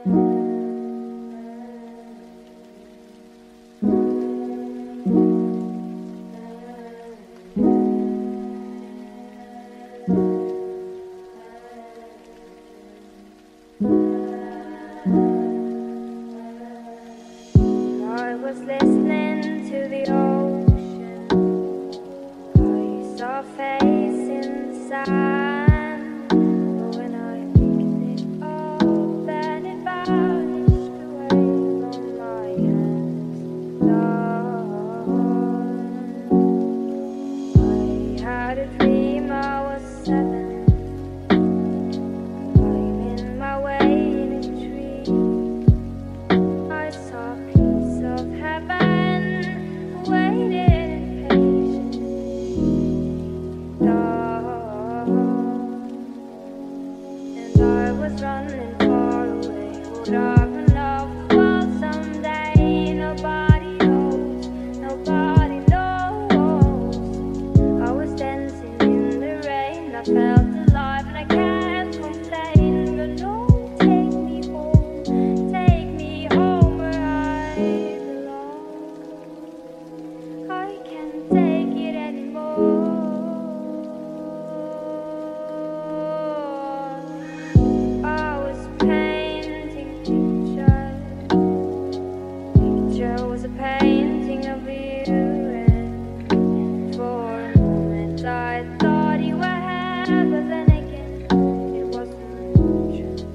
I was listening to the ocean. I saw a face in the sand. But when I picked it up, then it vanished away from my hands. I had a dream I was 7, climbing my way in a tree. I saw a piece of heaven waiting patiently, and I was running far away. Would I run off the world someday? Nobody knows, nobody knows. I was dancing in the rain, I felt alive and I can't complain. But no, take me home where I belong. I can't take it anymore. I was painting a picture was a painting of you, and for a moment I thought you were here, but then again it wasn't true.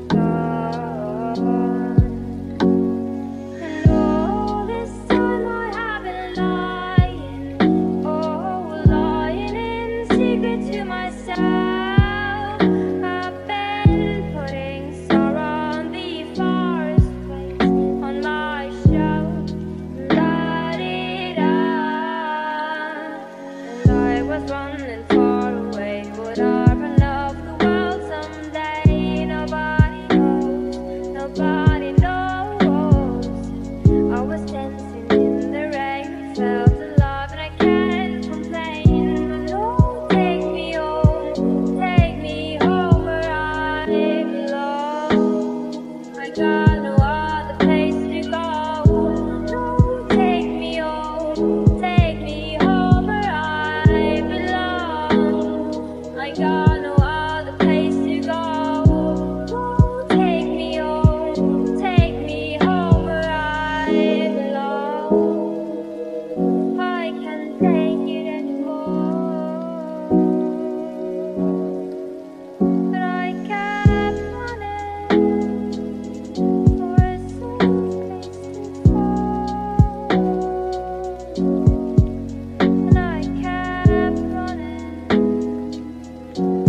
And all this time I have been lying, oh, lying in secret to myself. I've been putting sorrow on the forest place on my shelf. La-di-da. And I was running far away. Would I run off the world someday? Nobody knows, nobody knows. I was dancing in the rain, felt alive and I can't complain. But no, take me home where I belong. I got no other place to go. No, take me home where I belong. I got no other place to go. No, take me home where I belong. I can't take it anymore. But I kept running for a safe place to fall. And I kept running.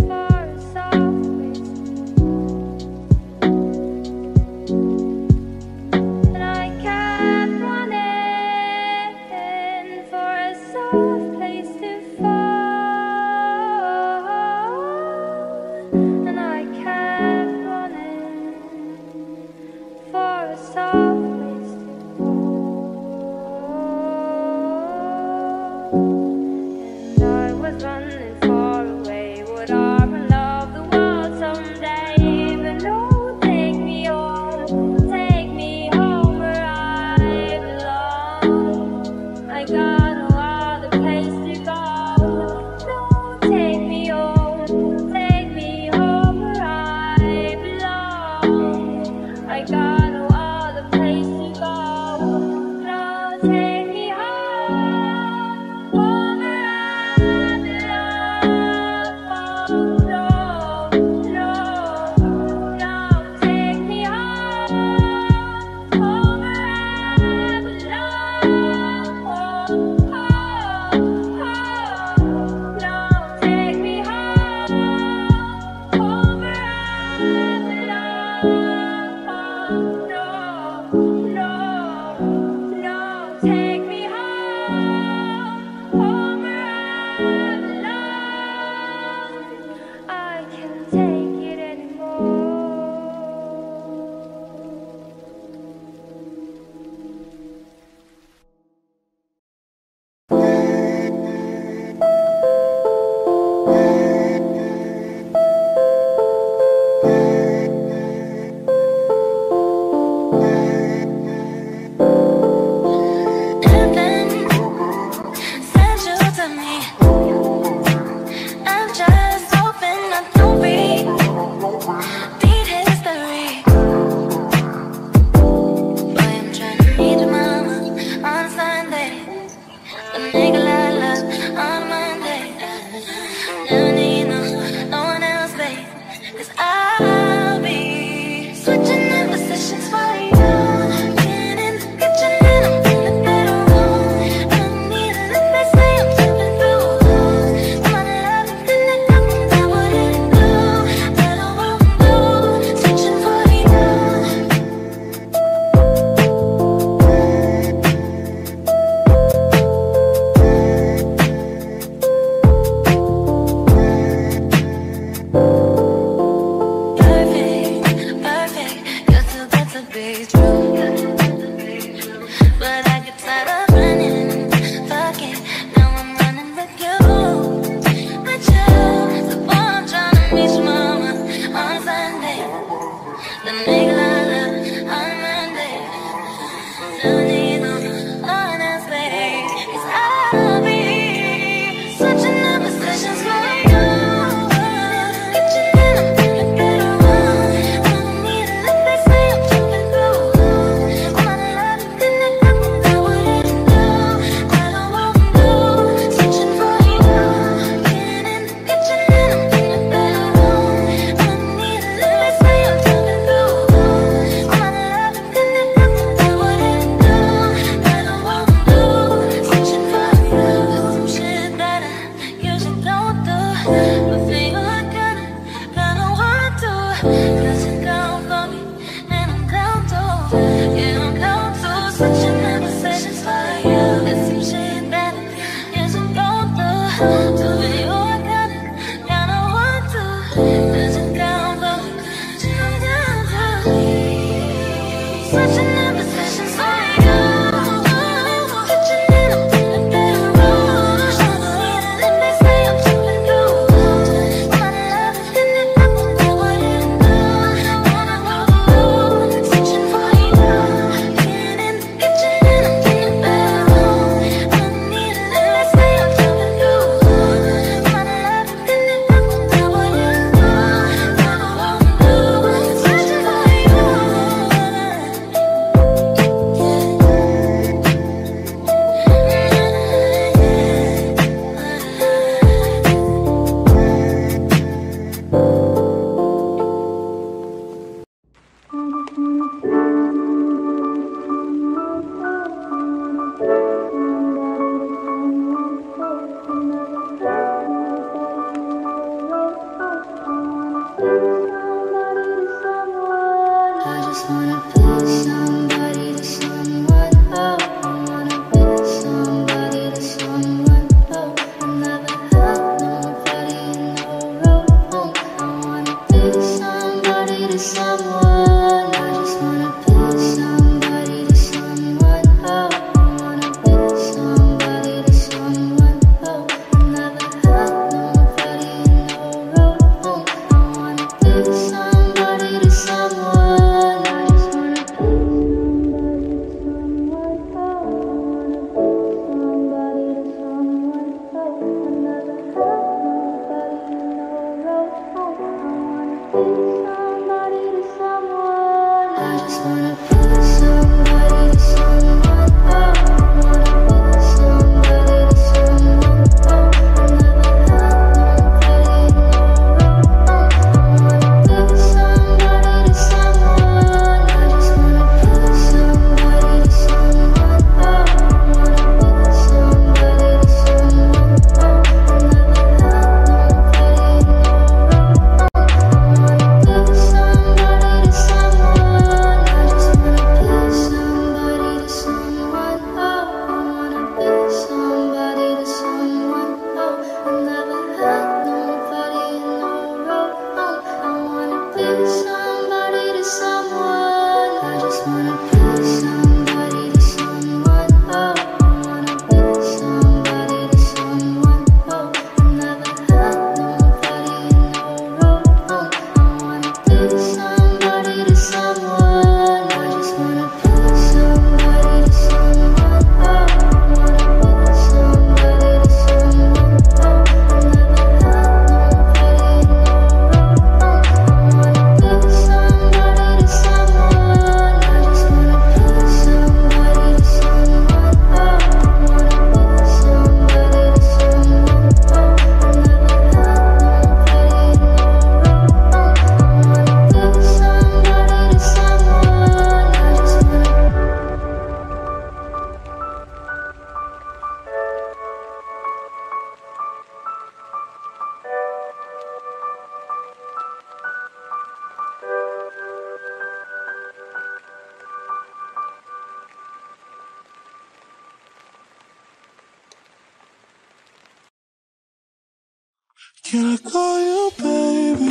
Can I call you baby?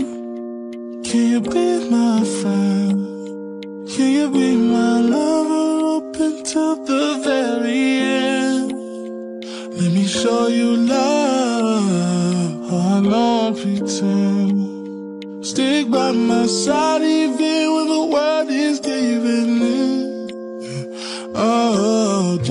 Can you be my friend? Can you be my lover up until the very end? Let me show you love, I don't pretend. Stick by my side even when the world is giving in. Oh,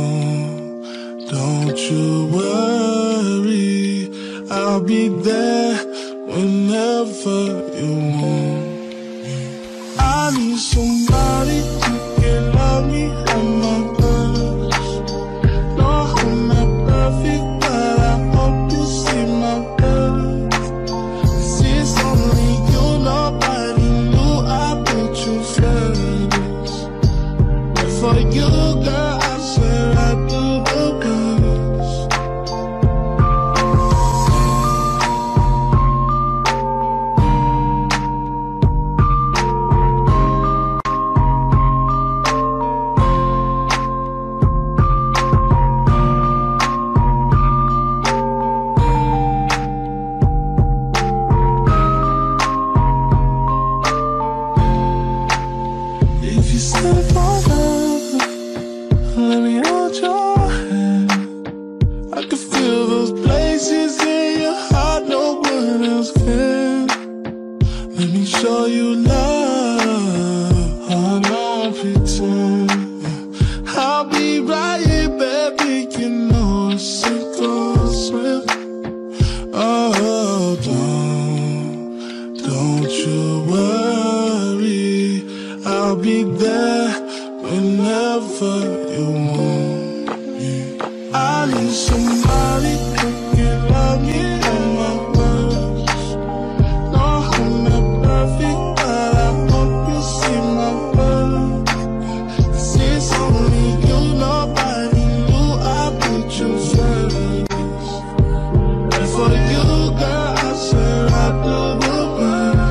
don't you worry, I'll be there whenever you want. I need somebody who can love me at my best. No, I'm not perfect, but I hope you see my best. 'Cause it's only you, nobody knew I put you first. But for you, girl, I swear I do the best. If you said forever, let me hold your hand. I can feel those places in your heart no one else can. Let me show you love, I don't pretend. I'll be right here, baby, you know it's sink or swim. Oh, don't you worry, I'll be there whenever you want me. I need somebody who can love me at my worst. No, I'm not perfect, but I hope you see my worth. 'Cause it's only you, nobody knew I put you first. And for you, girl, I swear I do the best.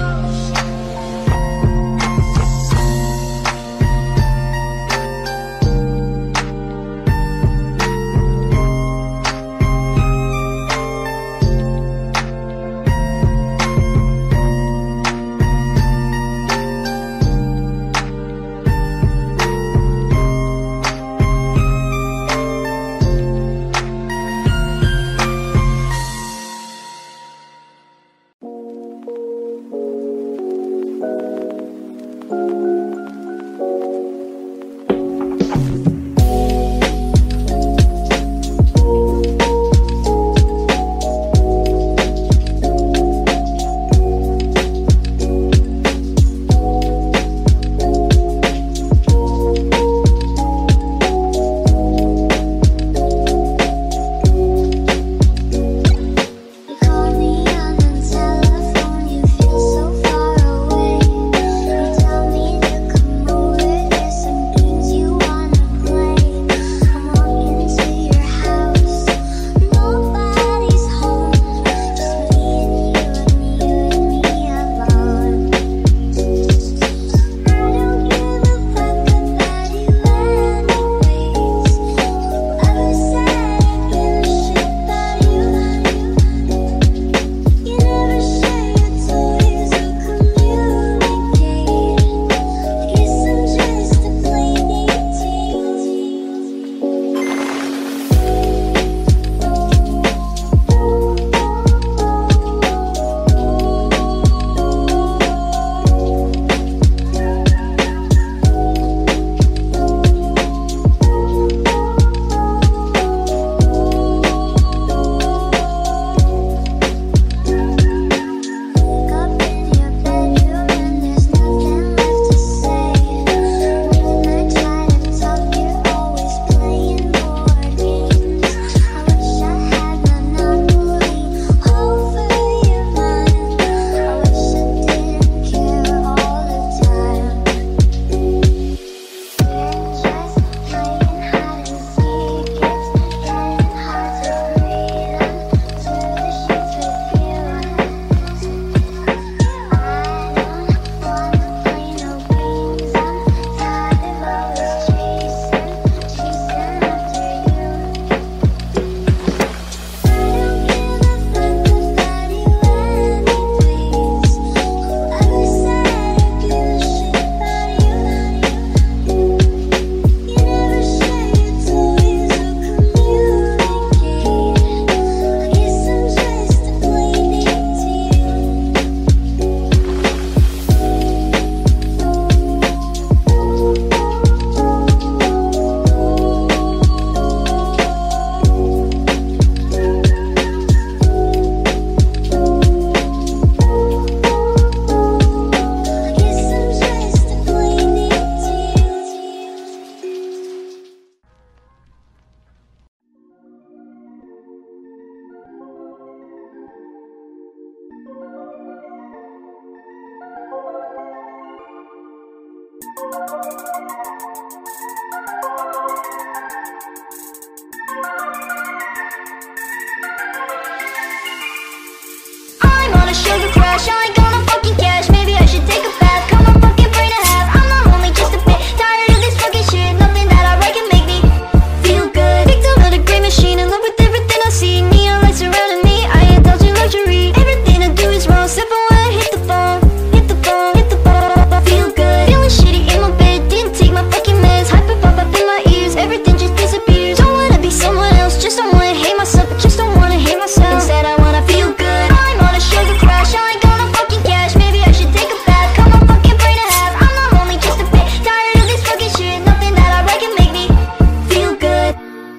I'm on a sugar crash, I ain't gonna fucking cash. Maybe I should take a bath, cut my fucking brain in half. I'm not only just a bit tired of this fucking shit. Nothing that I write can make me feel good. Victim of the great machine, in love with everything I see. Neon lights surrounding me, I indulge in luxury. Everything I do is wrong, except for when I hit the phone. Hit the phone, hit the phone. Feel good, feeling shitty in my bed. Didn't take my fucking meds. Hyper pop up in my ears, everything just disappears. Don't wanna be someone else, just don't wanna hate myself. But just don't wanna hate myself. Instead I wanna feel good. I'm on a sugar crash, I ain't gonna fucking cash. Maybe I should take a bath, cut my fucking brain in half. I'm not only just a bit tired of this fucking shit. Nothing that I write can make me feel good.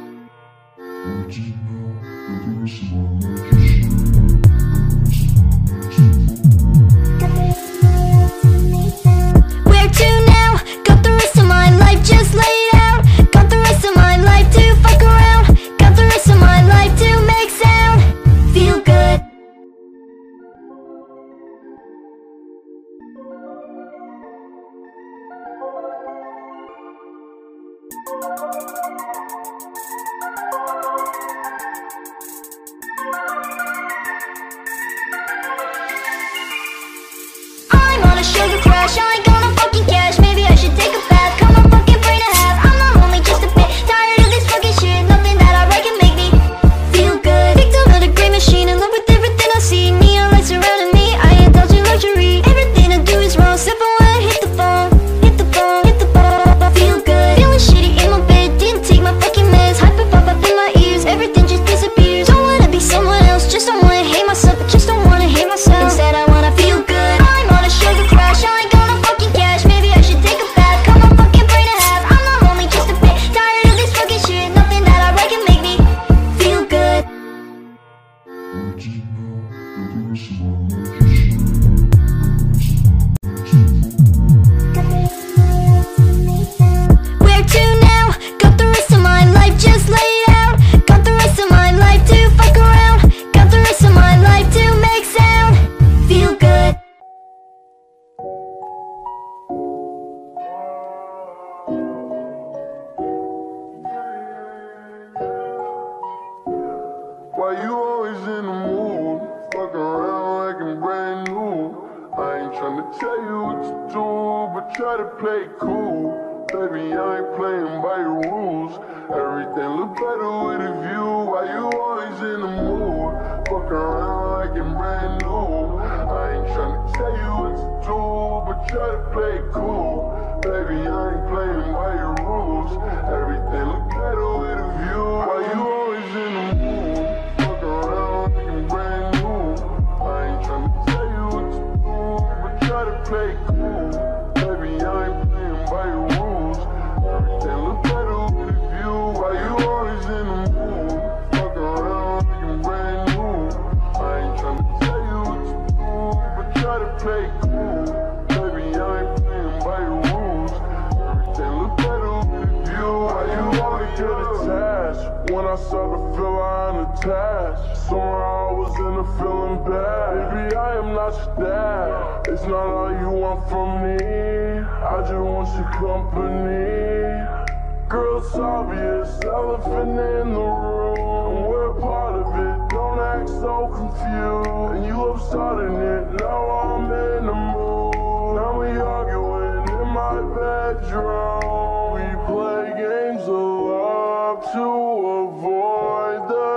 Where to now? Got the rest of my life just laid out. Got the rest of my life to fuck around. Got the rest of my life to make sound. Feel good. I'm on a sugar crash, I ain't gonna fucking cash. Maybe I should take a bath, cut my fucking brain in half. I'm not only just a bit tired of this fucking shit. Nothing that I write can make me feel good. Victim of the great machine, in love with everything I see. Neon lights surrounding me, I indulge in luxury. Everything I do is wrong, except for when I hit the phone. Hit the phone, hit the phone. Feel good, feeling shitty in my bed. Didn't take my fucking meds. Hyper pop up in my ears, everything just disappears. Don't wanna be someone else, just don't wanna hate myself. But just don't wanna hate myself. Instead I wanna feel good. I'm on a sugar crash, I ain't gonna fucking cash. Maybe I should take a bath, cut my fucking brain in half. I'm not only just a bit tired of this fucking shit. Nothing that I write can make me feel good. Where to now? Got the rest of my life just laid out. Got the rest of my life to fuck around. Got the rest of my life to make sound. Feel good. Why you always in the mood? Fuck around like I'm brand new. I ain't tryna tell you what to do, but try to play cool. Baby, I ain't playing by your rules. Everything look better with a view. Why you always in the mood? Fuck around like I'm brand new. I ain't tryna tell you what to do, but try to play cool. Baby, I ain't playing by your rules. Everything look better with a view. Why you always in the mood? Fuck around like I'm brand new. I ain't tryna tell you what to do, but try to play cool. Baby, I ain't playing by your rules. Everything look better with a view. Why you always in the mood? Fuck around like I'm brand new. I ain't tryna tell you what to do, but try to play cool. Baby, I ain't playing by your rules. Everything look better with a view. Why you always get attached? When I start to feel I'm attached, somehow I was in a feeling bad. Baby, I am not your dad. It's not all you want from me. I just want your company. Girl, it's obvious, elephant in the room. We're part of it, don't act so confused. And you love starting it, now I'm in the mood. Now we arguing in my bedroom. We play games of love to avoid the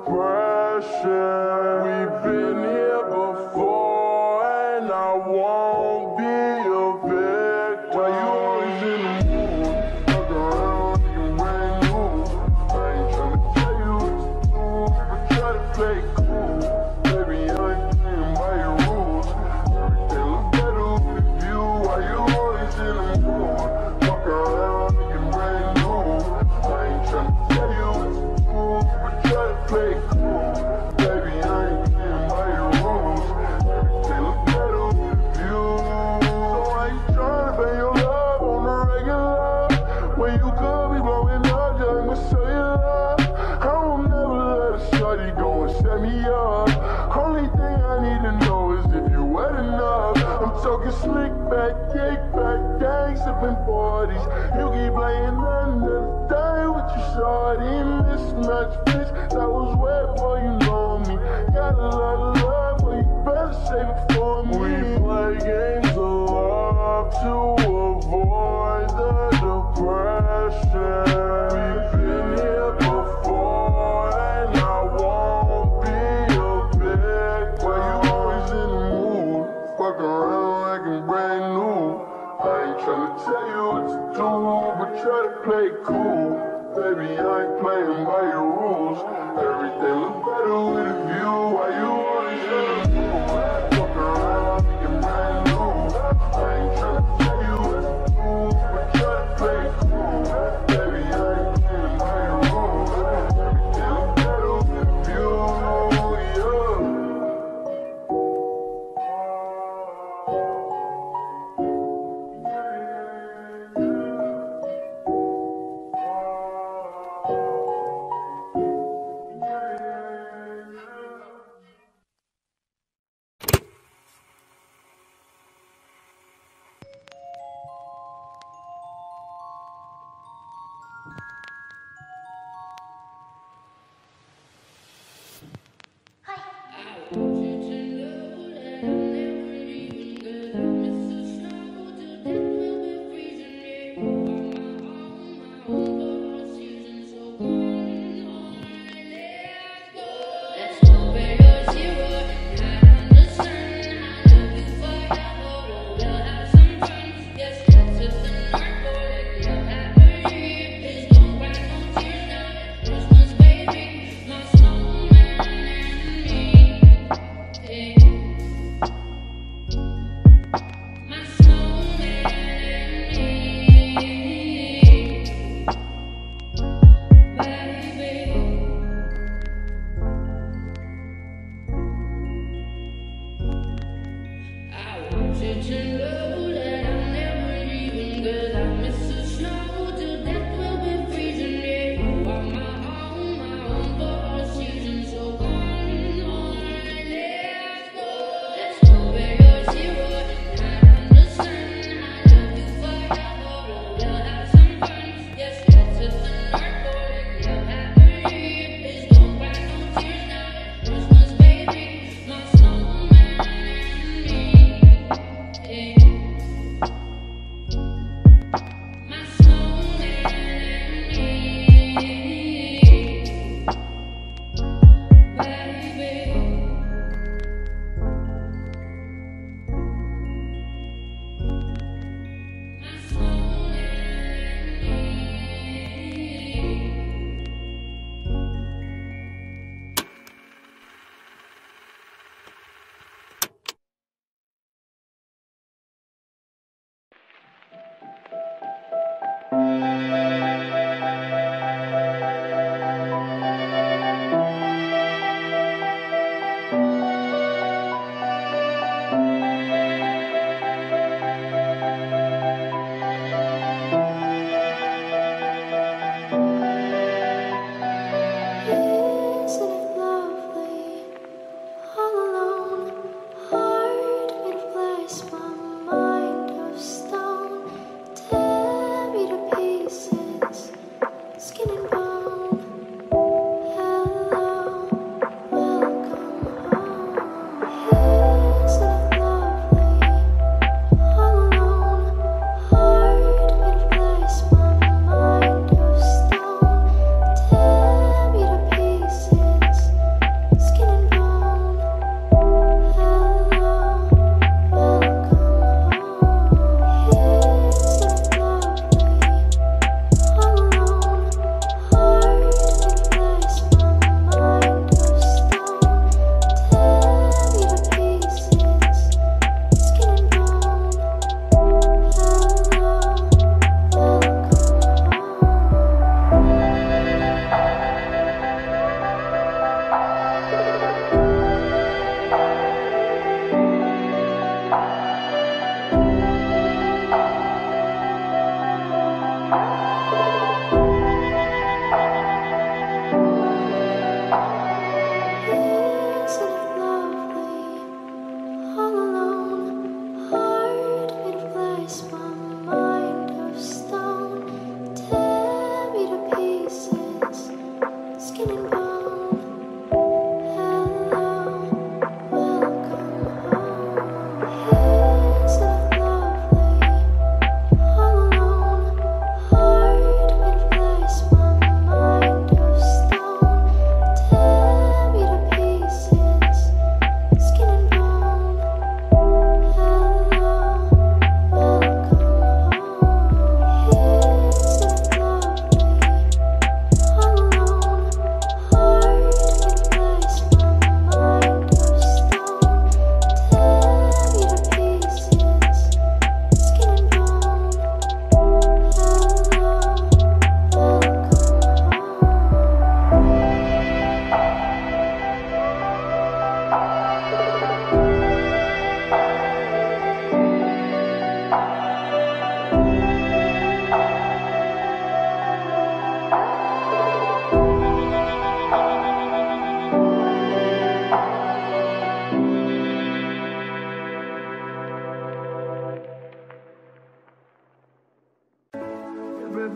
depression. We've been here before, and I won't be a victim. Why you always in the mood? Fuck around like I'm brand new. I ain't tryna tell you what to do, but try to play cool. Baby, I ain't playing by your rules. Everything look better with a view. Why you always in the mood? Fuck around like I'm brand new. I ain't tryna tell you what to do, but try to play cool. Baby, I ain't playing by your rules. Everything look better with a view. So I ain't tryna pay your love on the regular. When you could be blowing up, just to show your love. I will never let a shorty go and set me up. Only thing I need to know is if you wet enough. I'm talking slick back, kick back, gangsta sipping 40s. You keep playing another day with your shorty. Mismatch bitch, that was way before you know me. Got a lot of love, but you better save it for me. We play games of love to avoid the depression. We've been here before, and I won't be a big. Why you always in the mood? Fuck around like I'm brand new. I ain't tryna tell you what to do, but try to play it cool. Baby, I ain't playing by your rules. Everything look better with a view. Why you always in the mood? Fuck around like I'm brand new. I ain't tryna tell you what to do, but try to play it cool. Baby, I ain't playing by your rules. Everything look better with a view.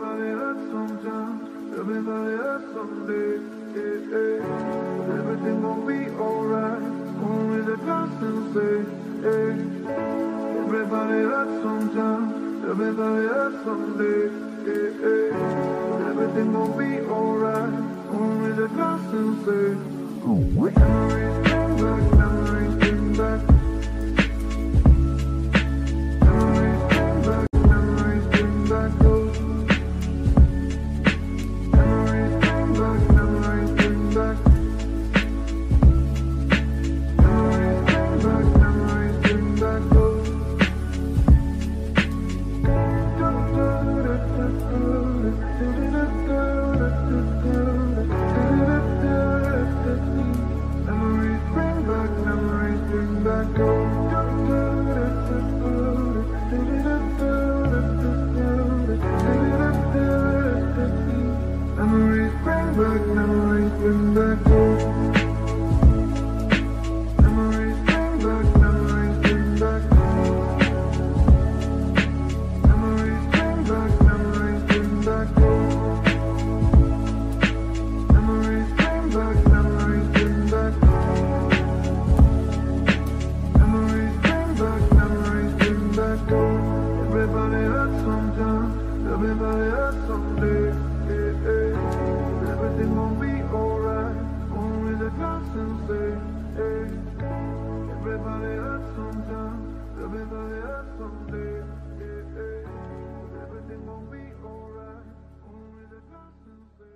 Everybody hurts sometimes, everybody hurts someday. Everything gon' be alright. Only the constant say, everybody hurts sometimes, everybody hurts someday. Everything gon' be alright. Only the constant say, memories bring back, memories bring back. Memories bring back, memories bring back those. Memories bring back, memories bring back. Memories bring back, memories bring back those. Memories bring back, memories bring back those. Memories bring back, memories bring back those. Memories bring back, memories bring back. Memories bring back, memories bring back those. Memories bring back, memories bring back. Memories bring back, memories bring back those. Everybody hurts sometimes, everybody hurts someday. Everything gon' be alright. Only the constant say, everybody hurts sometimes, everybody hurts someday. Everything gon' be alright. Only the constant say.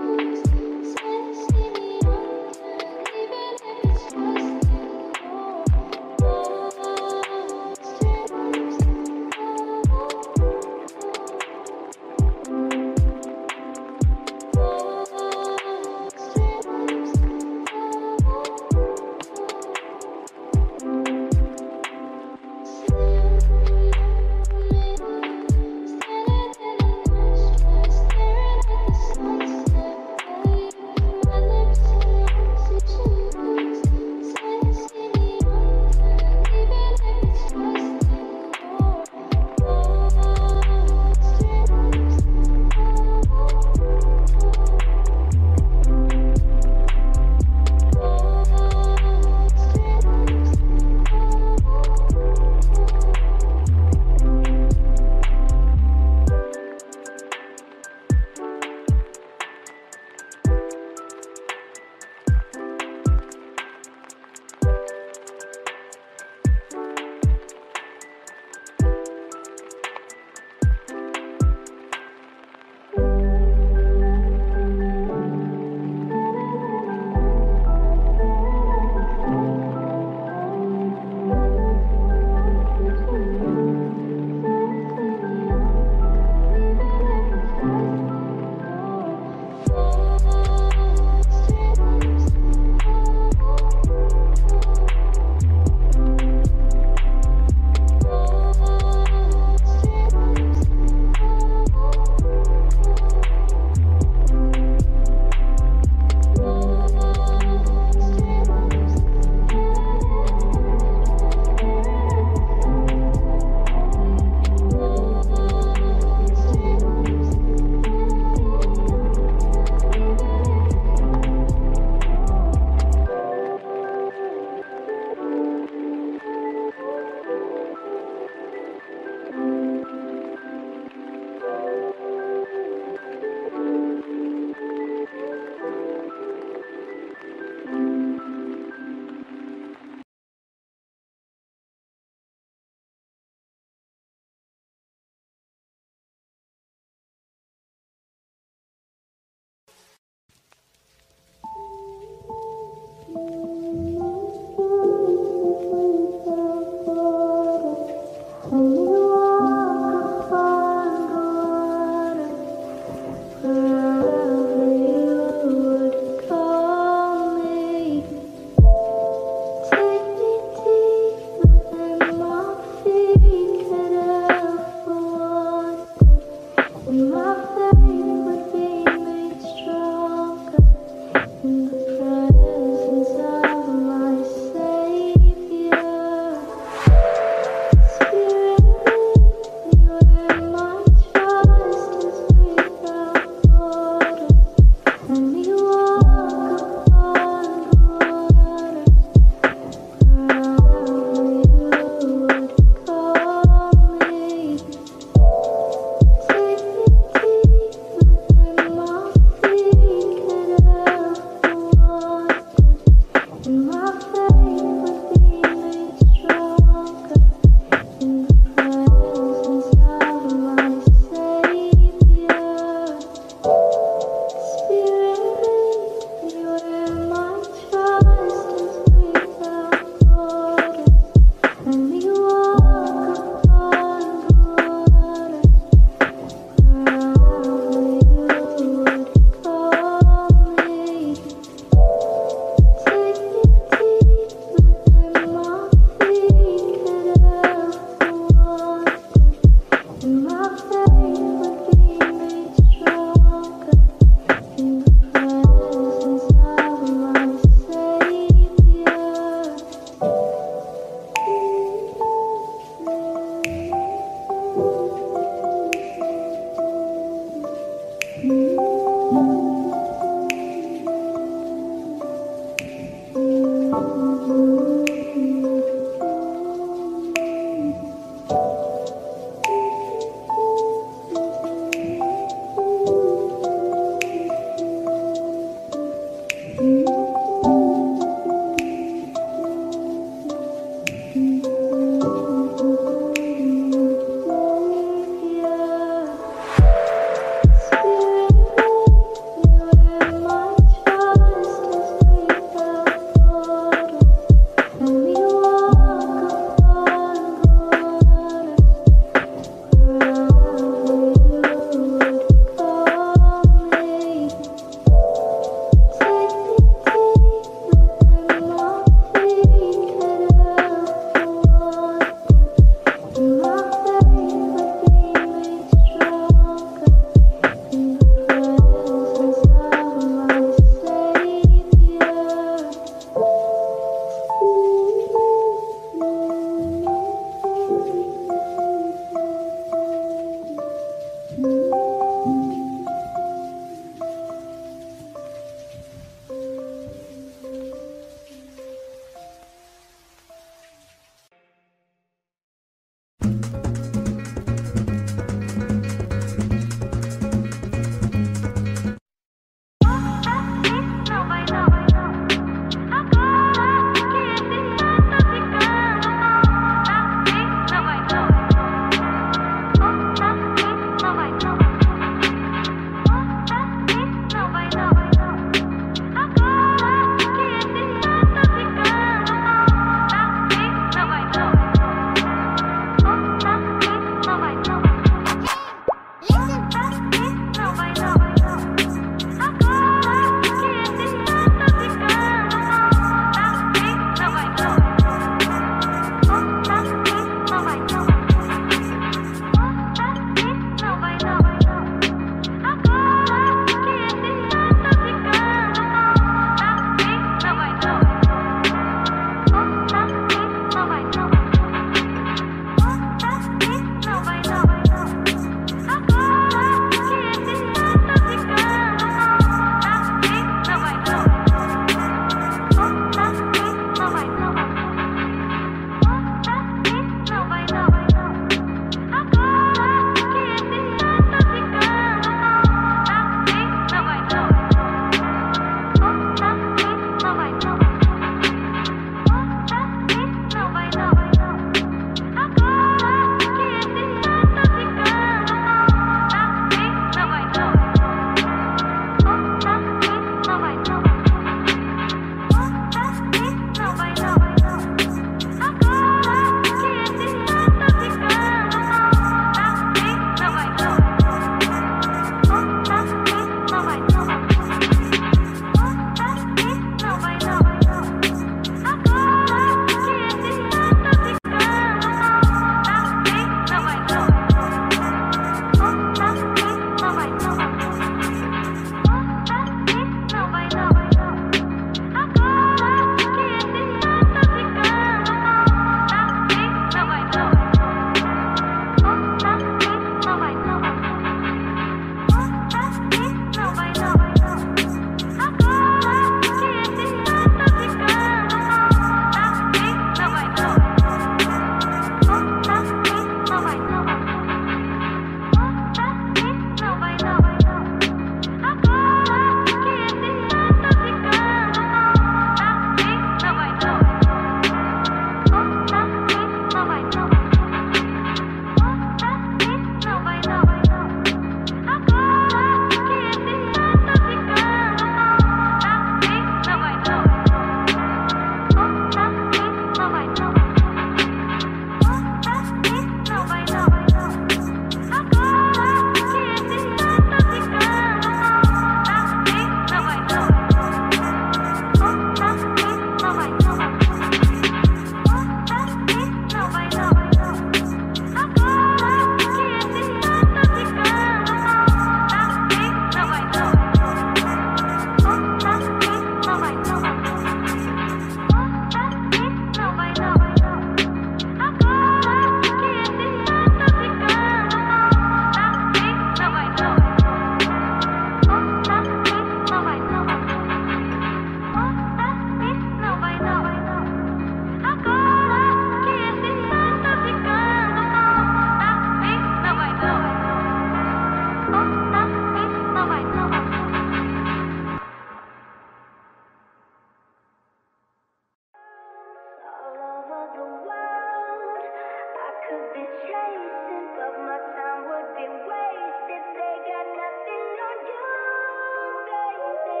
could be chasing, but my time would be wasted. They got nothing on you, baby.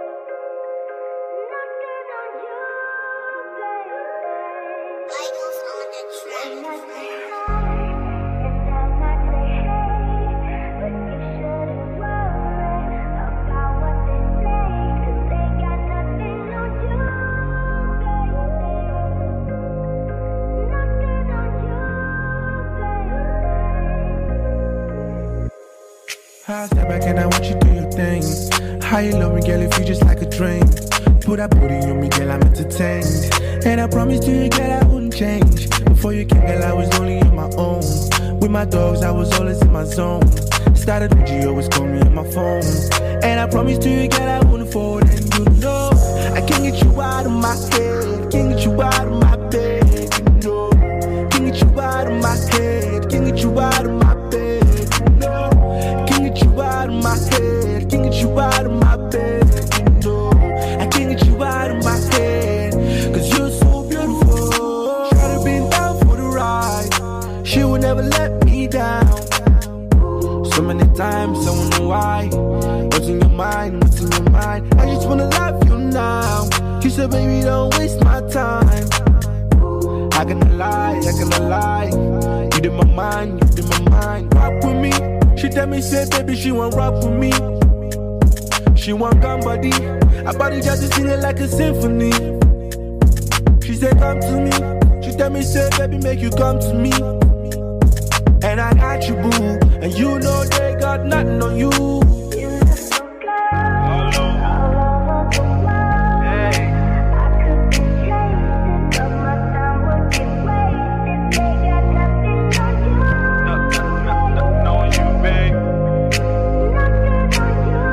Nothing on you, baby. Michael's on the track. When I say hi, and I might say hey, but you shouldn't worry about what they say, 'cause they got nothing on you, baby. Nothing on you, baby. I step back and I want you to do your thing. How you love me, girl, if you just like a drink. Put that booty on me, girl, I'm entertained. And I promise to you, girl, I wouldn't change. Before you came, girl, I was only on my own. With my dogs, I was always in my zone. Started with you, always call me on my phone. And I promise to you, girl, I wouldn't fold. And you know, I can't get you out of my head. Can't get you out of my bed, you know. Can't get you out of my head. Can't get you out of my bed, you know. Can't get you out of my head. Can't get you out of my bed, you know. I can't get you out of my head, 'cause you're so beautiful. Should've been down for the ride. She would never let me down. So many times, I wonder why. What's in your mind? What's in your mind? I just wanna love you now. She said, baby, don't waste my time. How can I lie? How can I lie? You did my mind, you did my mind. Rock with me. She tell me, say, baby, she want rock with me. She want gun body. I body just to sing it like a symphony. She said, come to me. She tell me, say, baby, make you come to me. And I got you, boo. And you know they got nothing on you. Beautiful girl, all over the world. Hey. I could be chasing, but my time would be wasted. They got nothing on you, Nothing on you, babe. nothing on you,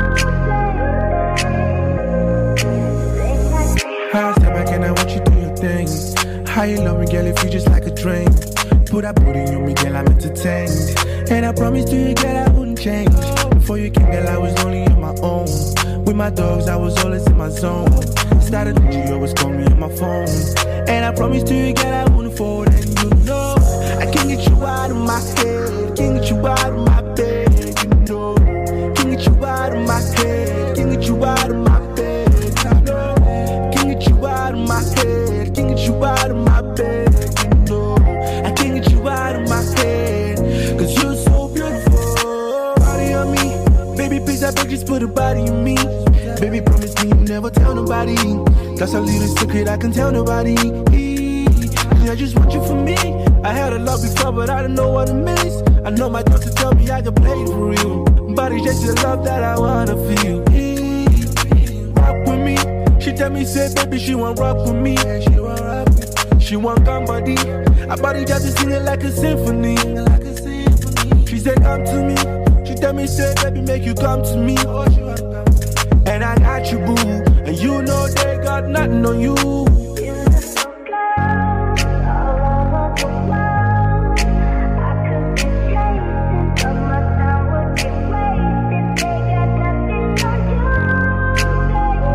baby. I step back and I want you to do your thing. How you love me, girl, if you just like a drink. Put that booty on me, girl, I'm entertained. And I promise to you, girl, I wouldn't change. Before you came, girl, I was only on my own. With my dogs, I was always in my zone. Started with you, always call me on my phone. And I promise to you, girl, I wouldn't fold. And you know, I can't get you out of my head. Can't get you out of my bed, you know. Can't get you out of my head. Can't get you out of my bed, you know. Can't get you out of my head. Can't get you out of my bed, you know. I can't get you out of my head, 'cause you're so beautiful. Body on me, baby, please, I beg, just put a body on me. Baby, promise me you never tell nobody. That's a little secret I can tell nobody. I just want you for me. I had a love before, but I don't know what it means. I know my doctor tell me I can play it for real. Body just the love that I wanna feel. Rock with me. She tell me, say, baby, she want rock with me. She want gun body. I body just to sing it like a symphony. She said, come to me. She tell me, say, baby, make you come to me. And I got you, boo. And you know they got nothing on you. Beautiful girl, all over the world. I could be chasing, but my time would be wasted. They got nothing on you, baby.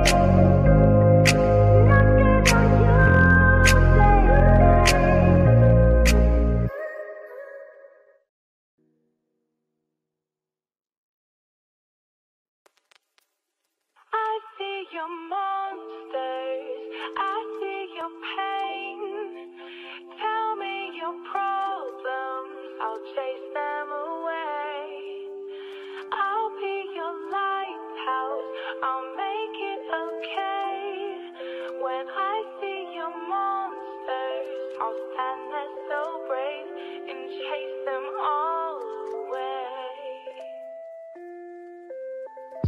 Nothing on you, baby. I see your monsters, I see your pain. Tell me your problems, I'll chase them away. I'll be your lighthouse, I'll make it okay. When I see your monsters, I'll stand there so brave and chase them all away.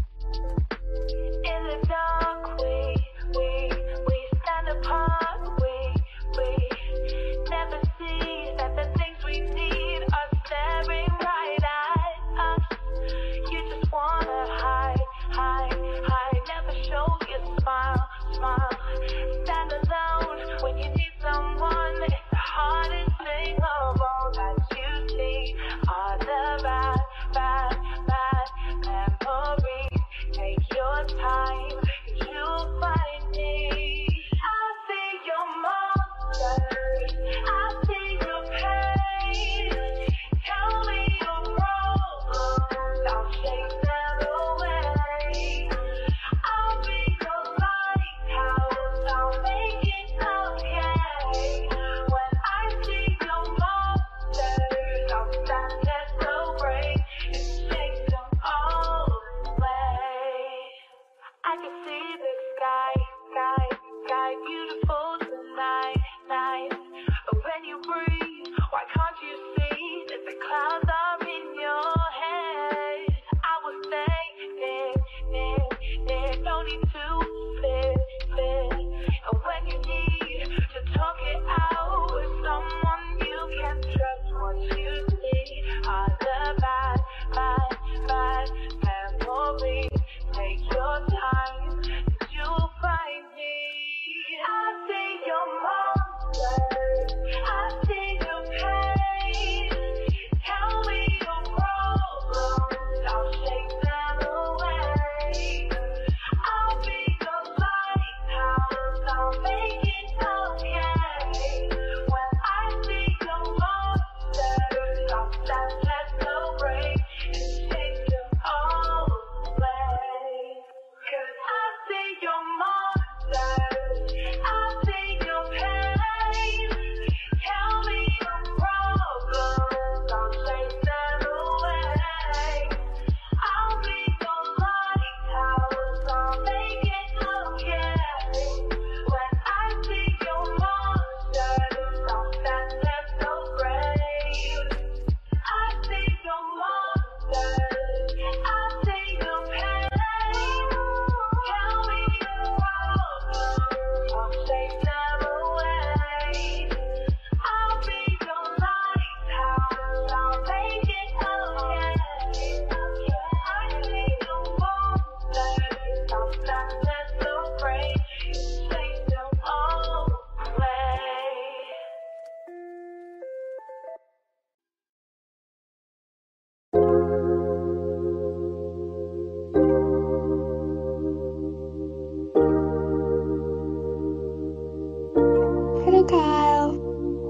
In the dark, we stand apart. We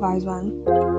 guys, man.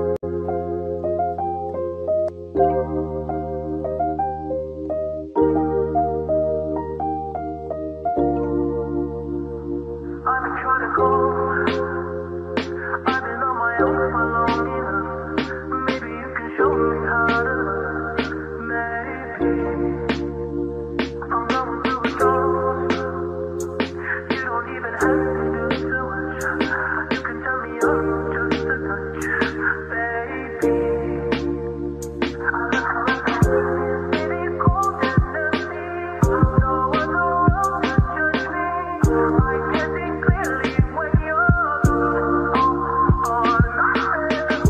I've been trying to go. I've been on my own for long enough. Maybe you can show me how to love. Maybe I'm going through a dose. You don't even have to do too much. You can turn me on just a touch, baby. I look around this city cold and empty. No one around to judge me. I can see clearly when you're on nothing.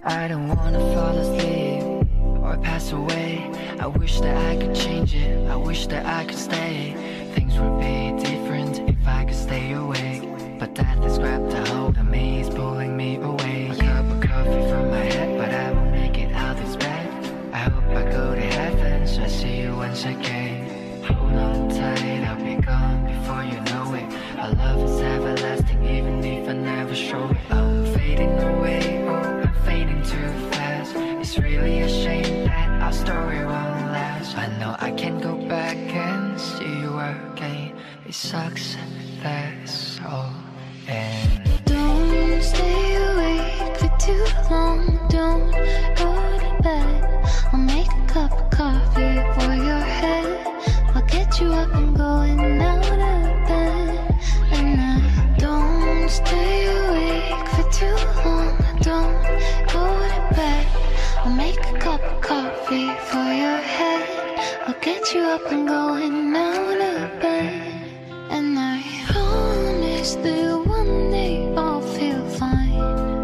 I don't wanna fall asleep or pass away. I wish that I could change it, I wish that I could stay. Things would be different if I could stay awake, but death has grabbed a hold of me, it's pulling me away. A cup of coffee from my head, but I won't make it out this bed. I hope I go to heaven, so I see you once again. Hold on tight, I'll be gone before you know it. Our love is everlasting, even if I never show it. I'm fading away, oh, I'm fading too fast. It's really a shame that our story won't last. I know I can't go back and see you again. It sucks, that's all. And don't stay awake for too long, don't go to bed. I'll make a cup of coffee for your head. I'll get you up and going out of bed. And I don't stay awake for too long, don't go to bed. I'll make a cup of coffee for your head. I'll get you up and going out of bed. And I promise that one day I'll feel fine.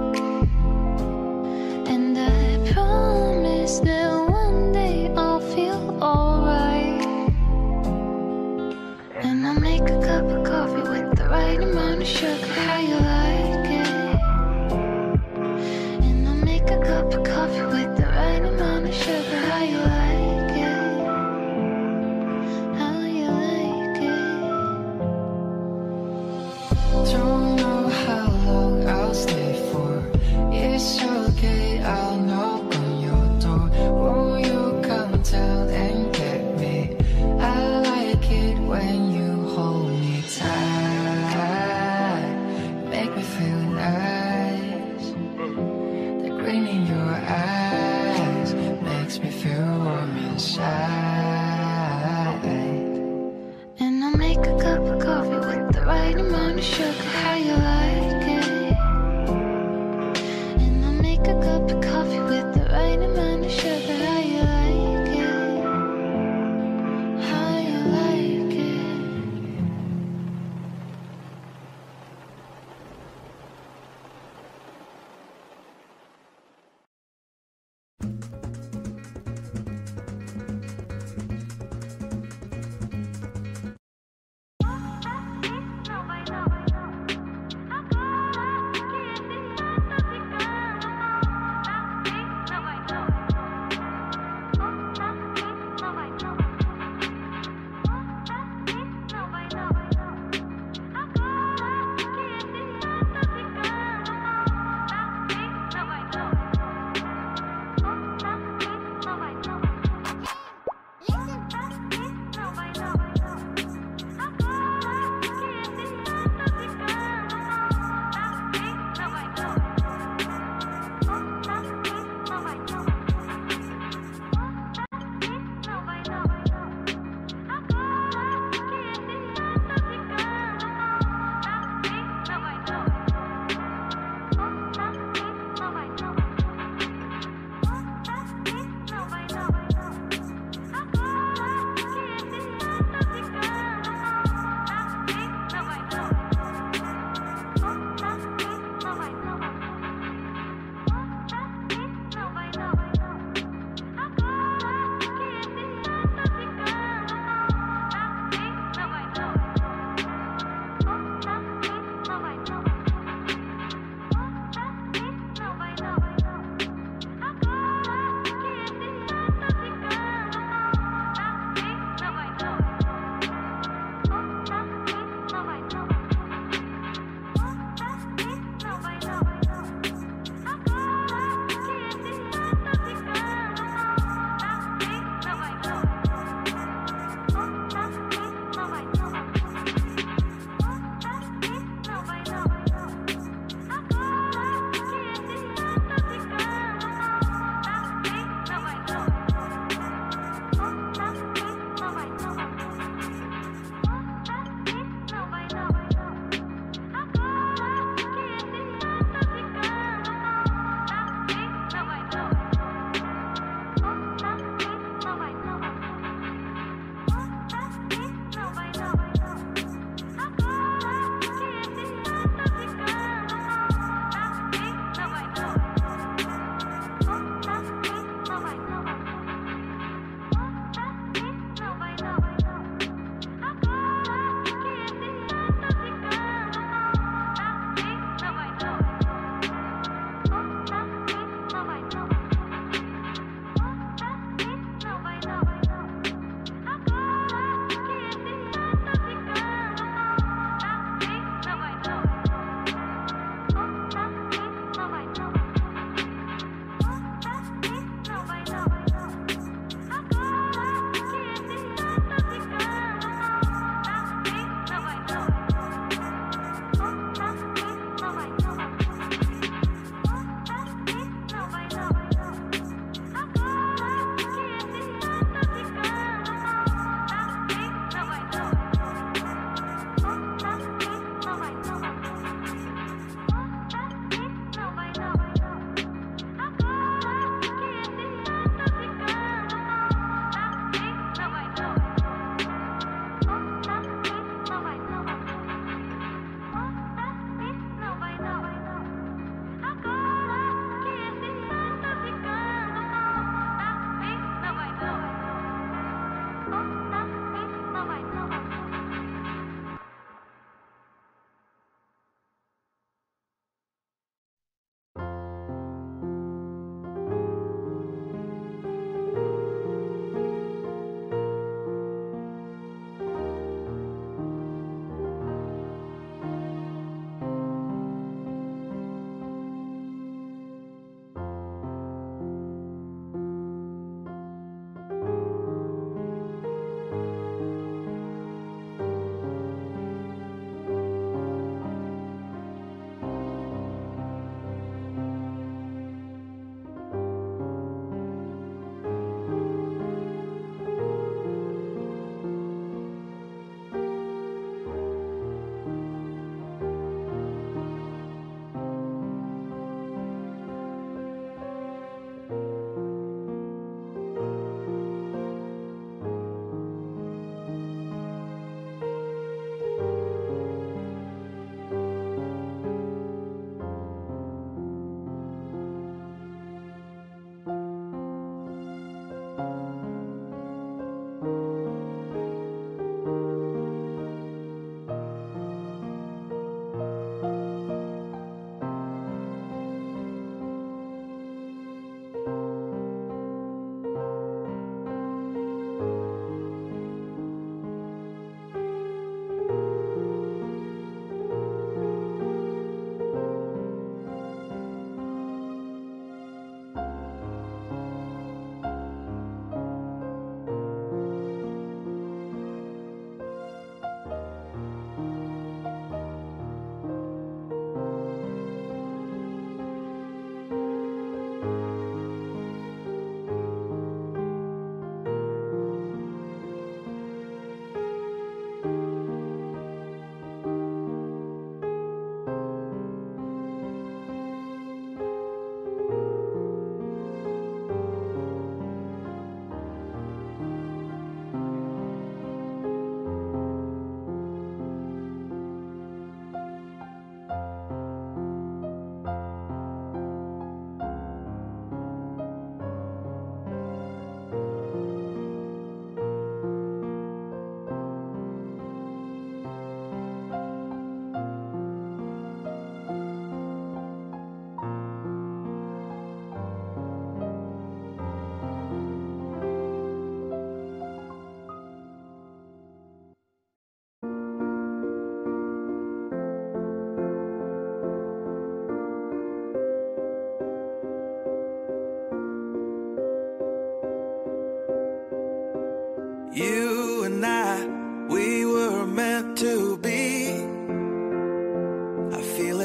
And I promise that one day I'll feel alright. And I'll make a cup of coffee with the right amount of sugar, how you like it. And I'll make a cup of coffee with the right amount of sugar, how you like it. How you like it. don't know how long I'll stay for. It's okay, I'll knock on your door. Will you come down and get me? I like it when you hold me tight, make me feel nice. The green in your eyes makes me feel warm inside. And I'll make a cup of coffee with the right amount of sugar, how you like it. And I'll make a cup of coffee with the right amount of sugar, how you like it. How you like it.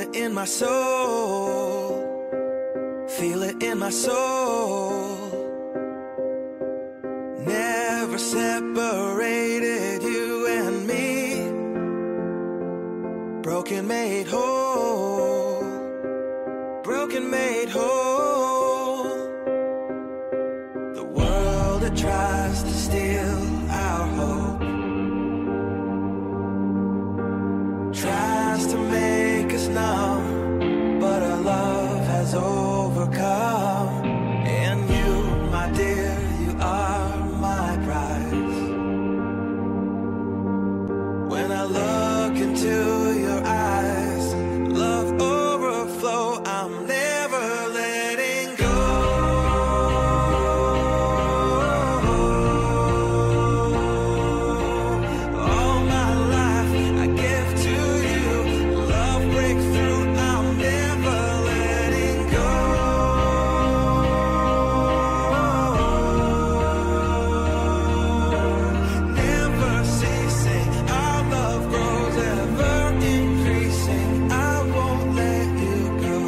it in my soul. Feel it in my soul. Never separated you and me. Broken made whole. Broken made whole. The world that tries to steal our hope tries to make us numb, but our love has overcome. And you, my dear, you are my prize. When I look into your eyes, love overflow, I'm never letting go. All my life I give to you. Love breakthrough, I'm never letting go. Never ceasing, our love grows, ever increasing. I won't let you go.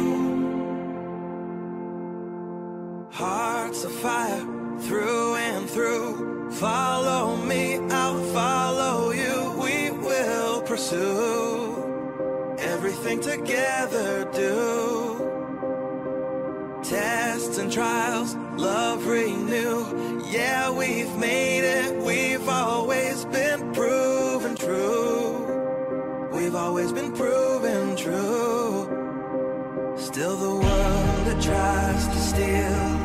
Hearts of fire, through and through. Follow me, I'll follow you. We will pursue everything together, do. Tests and trials, love renew. Yeah, we've made it. We've always been proven true. We've always been proven true. Still the world that tries to steal